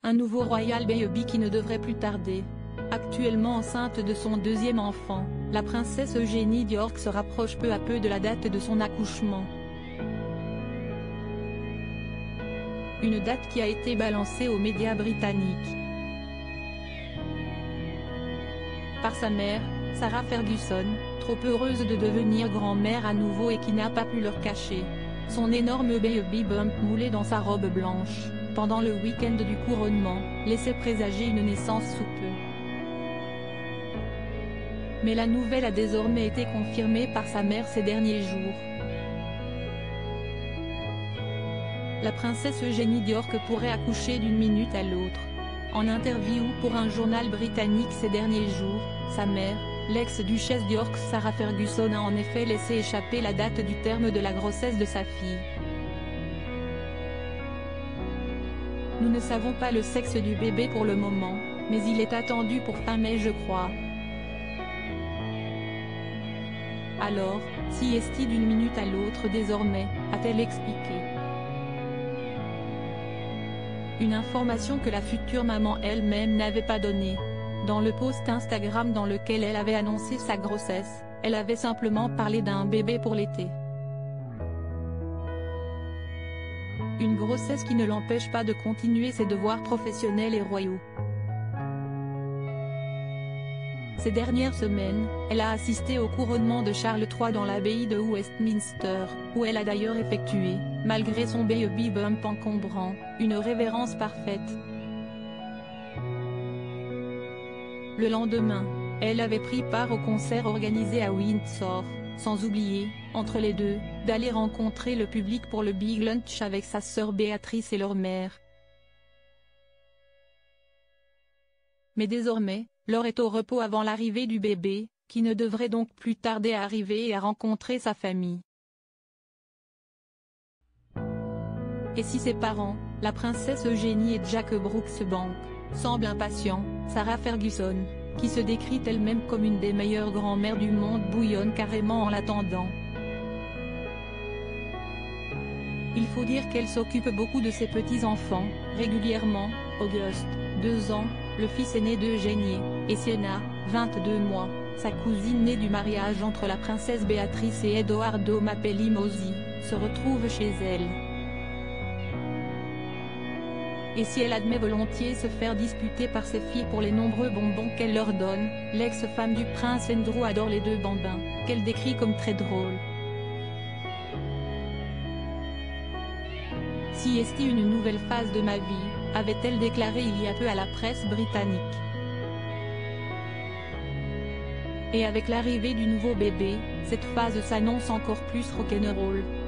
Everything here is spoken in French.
un nouveau Royal Baby qui ne devrait plus tarder. Actuellement enceinte de son deuxième enfant, la princesse Eugénie d'York se rapproche peu à peu de la date de son accouchement. Une date qui a été balancée aux médias britanniques par sa mère, Sarah Ferguson, trop heureuse de devenir grand-mère à nouveau et qui n'a pas pu leur cacher son énorme baby bump moulé dans sa robe blanche, pendant le week-end du couronnement, laissait présager une naissance sous peu. Mais la nouvelle a désormais été confirmée par sa mère ces derniers jours. La princesse Eugénie d'York pourrait accoucher d'une minute à l'autre. En interview pour un journal britannique ces derniers jours, sa mère, l'ex-duchesse d'York Sarah Ferguson a en effet laissé échapper la date du terme de la grossesse de sa fille. Nous ne savons pas le sexe du bébé pour le moment, mais il est attendu pour fin mai je crois. Alors, si est-il d'une minute à l'autre désormais, a-t-elle expliqué. Une information que la future maman elle-même n'avait pas donnée. Dans le post Instagram dans lequel elle avait annoncé sa grossesse, elle avait simplement parlé d'un bébé pour l'été. Une grossesse qui ne l'empêche pas de continuer ses devoirs professionnels et royaux. Ces dernières semaines, elle a assisté au couronnement de Charles III dans l'abbaye de Westminster, où elle a d'ailleurs effectué, malgré son baby bump encombrant, une révérence parfaite. Le lendemain, elle avait pris part au concert organisé à Windsor, sans oublier, entre les deux, d'aller rencontrer le public pour le Big Lunch avec sa sœur Béatrice et leur mère. Mais désormais, Laure est au repos avant l'arrivée du bébé, qui ne devrait donc plus tarder à arriver et à rencontrer sa famille. Et si ses parents, la princesse Eugénie et Jack Brooksbank, semblent impatients, Sarah Ferguson, qui se décrit elle-même comme une des meilleures grand-mères du monde bouillonne carrément en l'attendant. Il faut dire qu'elle s'occupe beaucoup de ses petits-enfants, régulièrement, Auguste, 2 ans, le fils aîné d'Eugénie, et Sienna, 22 mois, sa cousine née du mariage entre la princesse Béatrice et Edoardo Mapelli-Mozzi, se retrouve chez elle. Et si elle admet volontiers se faire disputer par ses filles pour les nombreux bonbons qu'elle leur donne, l'ex-femme du prince Andrew adore les deux bambins, qu'elle décrit comme très drôles. Si est-il une nouvelle phase de ma vie, avait-elle déclaré il y a peu à la presse britannique. Et avec l'arrivée du nouveau bébé, cette phase s'annonce encore plus rock'n'roll.